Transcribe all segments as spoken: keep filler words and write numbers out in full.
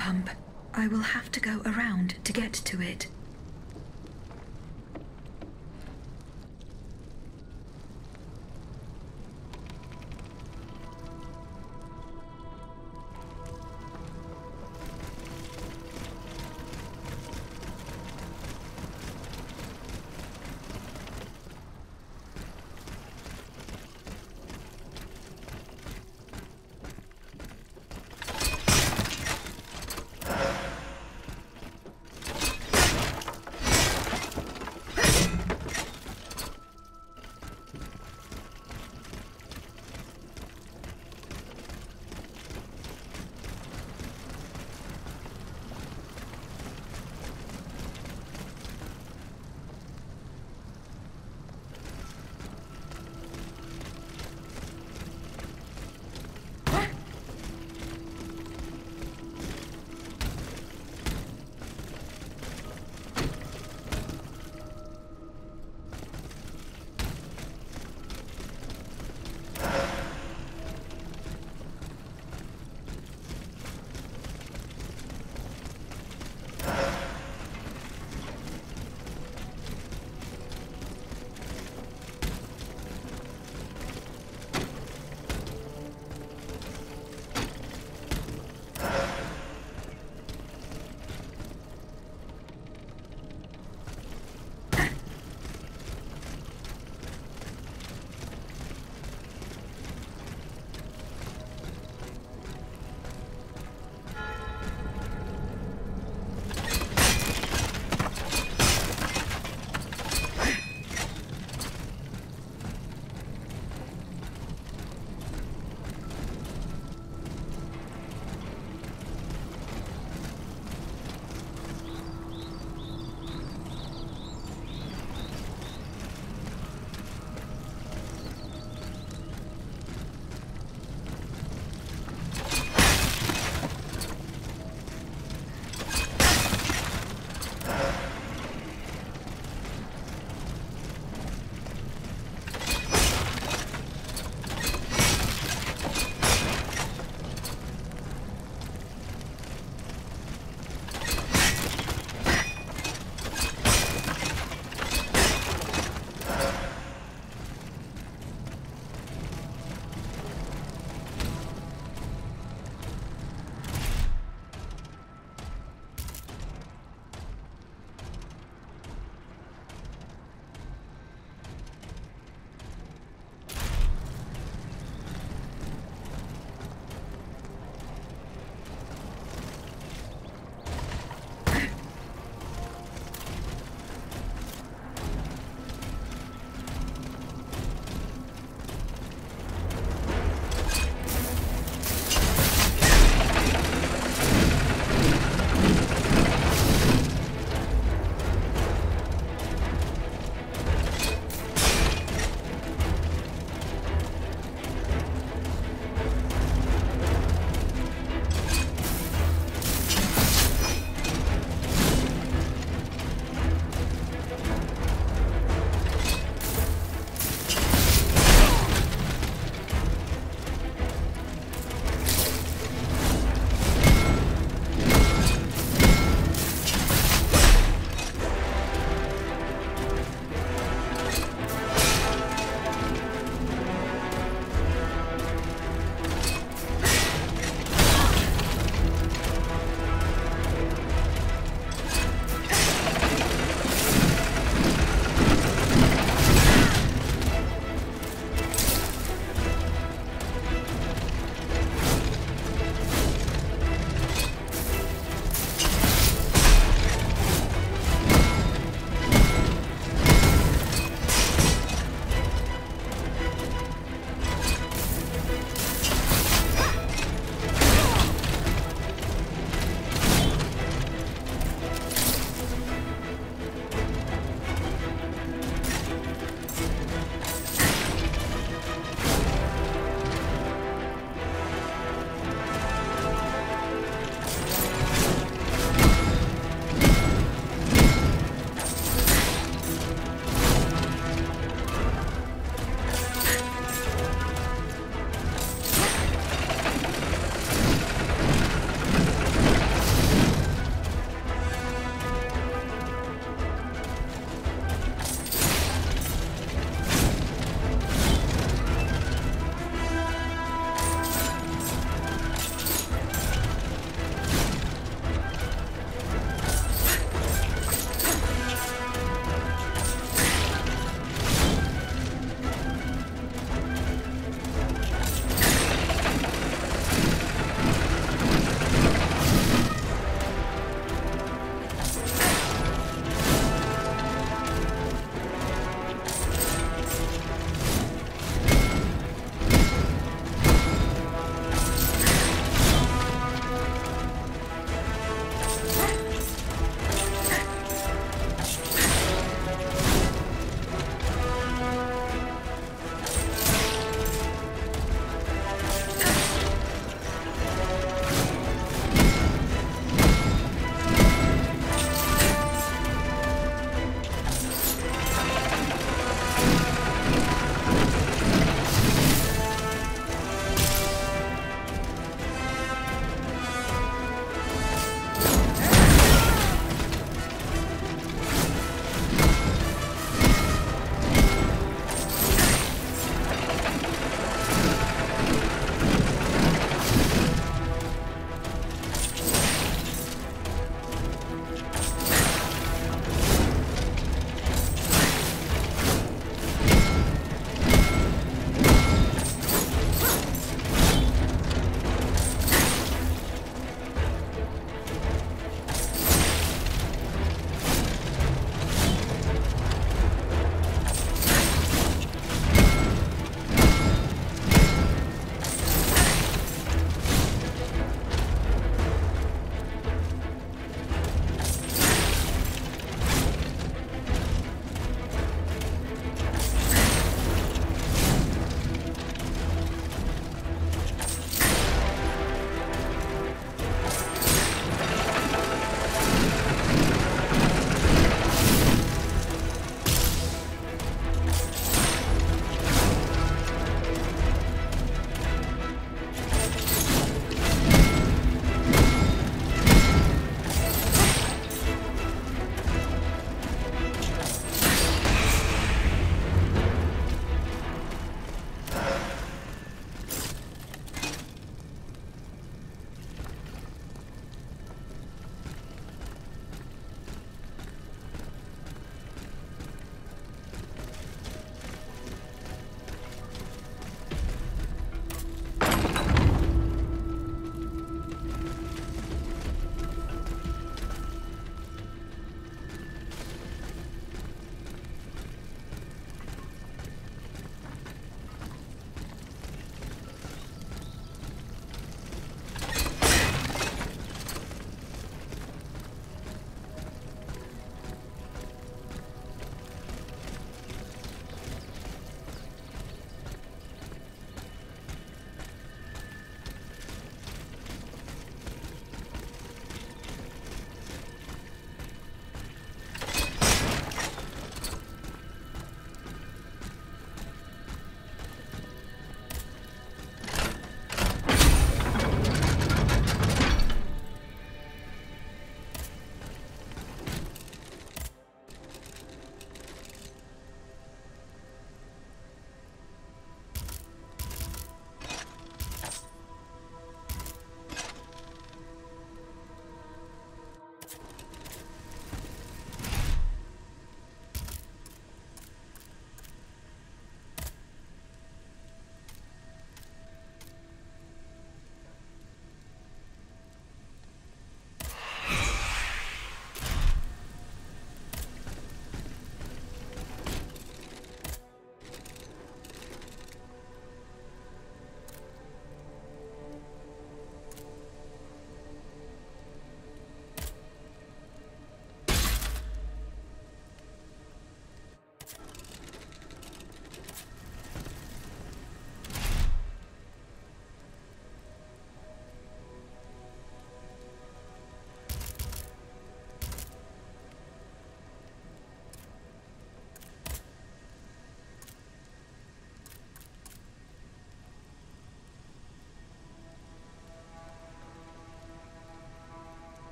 pump. I will have to go around to get to it.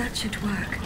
That should work.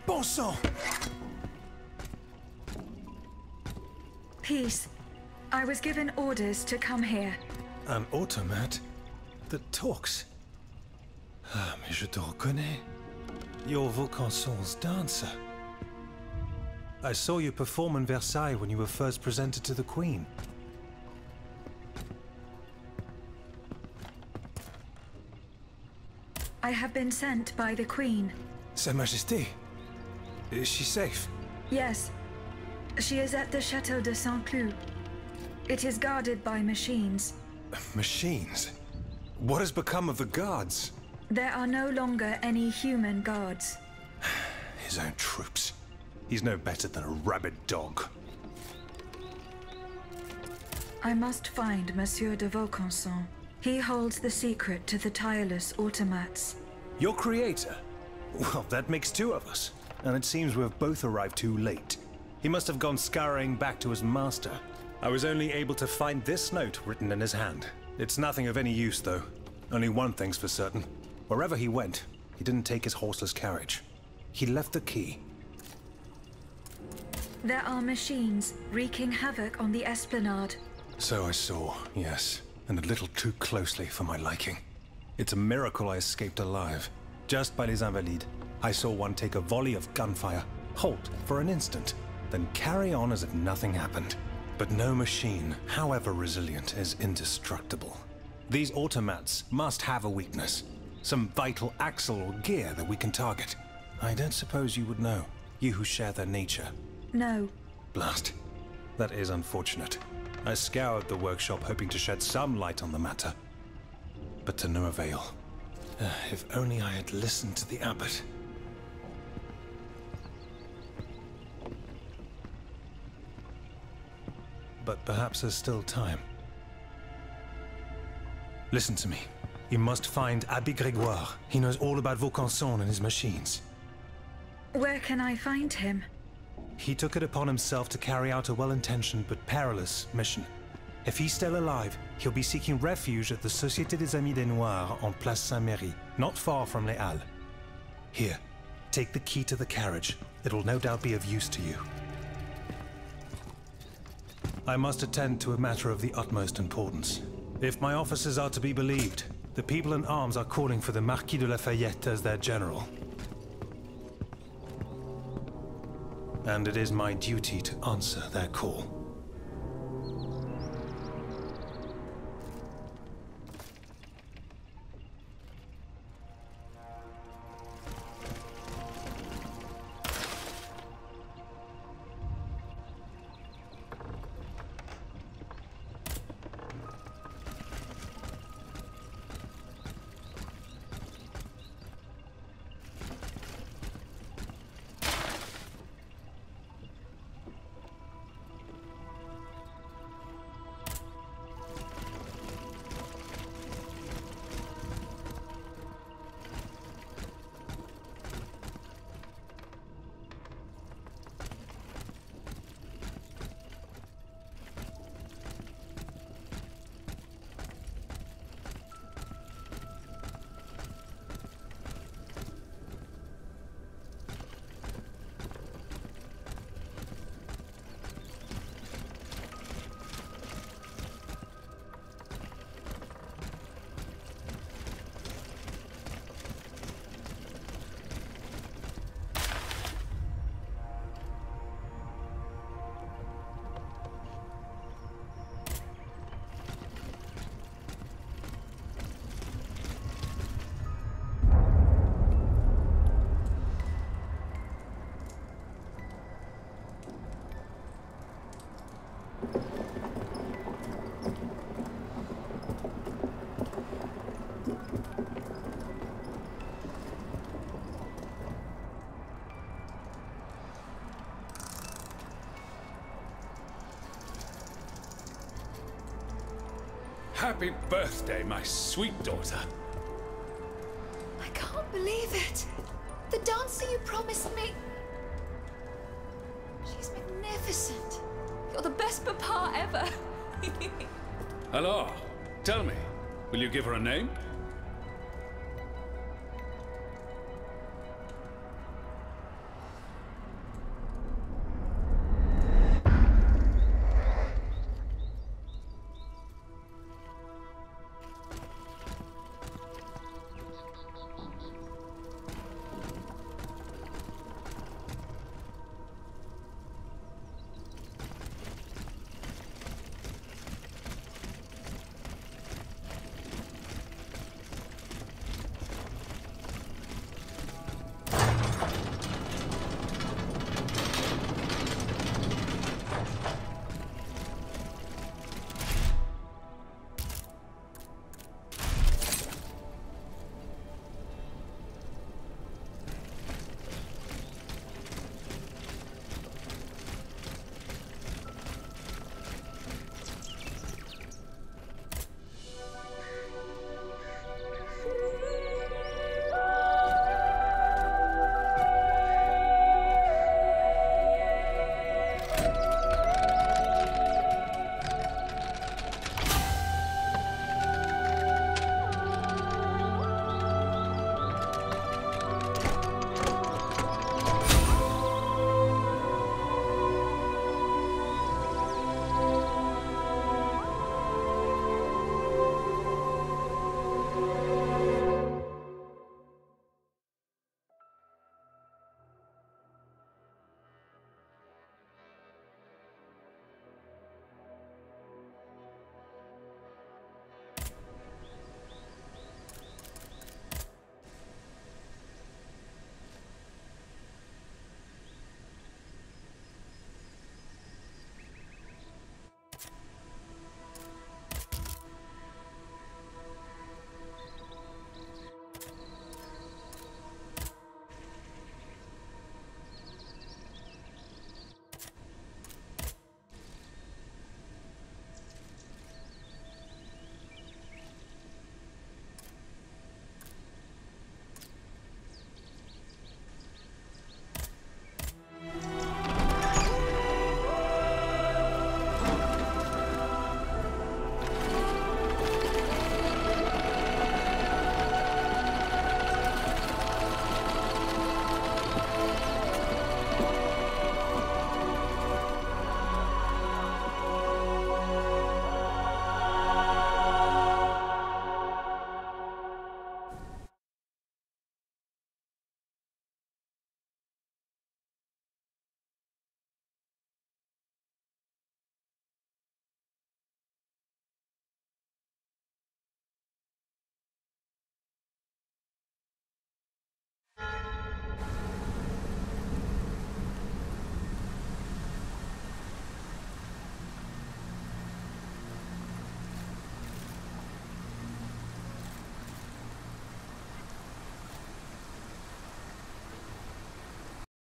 Bon sang! Peace. I was given orders to come here. An automat that talks. Ah, mais je te reconnais. You're Vaucanson's dancer. I saw you perform in Versailles when you were first presented to the Queen. I have been sent by the Queen. Sa Majesté. Is she safe? Yes. She is at the Chateau de Saint-Cloud. It is guarded by machines. Machines? What has become of the guards? There are no longer any human guards. His own troops. He's no better than a rabid dog. I must find Monsieur de Vaucanson. He holds the secret to the tireless automats. Your creator? Well, that makes two of us. And it seems we've both arrived too late. He must have gone scurrying back to his master. I was only able to find this note written in his hand. It's nothing of any use, though. Only one thing's for certain. Wherever he went, he didn't take his horseless carriage. He left the key. There are machines wreaking havoc on the Esplanade. So I saw, yes. And a little too closely for my liking. It's a miracle I escaped alive. Just by Les Invalides, I saw one take a volley of gunfire, halt for an instant, then carry on as if nothing happened. But no machine, however resilient, is indestructible. These automats must have a weakness. Some vital axle or gear that we can target. I don't suppose you would know, you who share their nature. No. Blast. That is unfortunate. I scoured the workshop hoping to shed some light on the matter. But to no avail. Uh, if only I had listened to the abbot. But perhaps there's still time. Listen to me. You must find Abbé Grégoire. He knows all about Vaucanson and his machines. Where can I find him? He took it upon himself to carry out a well-intentioned but perilous mission. If he's still alive, he'll be seeking refuge at the Société des Amis des Noirs on Place Saint-Méry, not far from Les Halles. Here, take the key to the carriage. It'll no doubt be of use to you. I must attend to a matter of the utmost importance. If my officers are to be believed, the people in arms are calling for the Marquis de Lafayette as their general. And it is my duty to answer their call. Happy birthday, my sweet daughter. I can't believe it. The dancer you promised me. She's magnificent. You're the best papa ever. Alors, tell me, will you give her a name?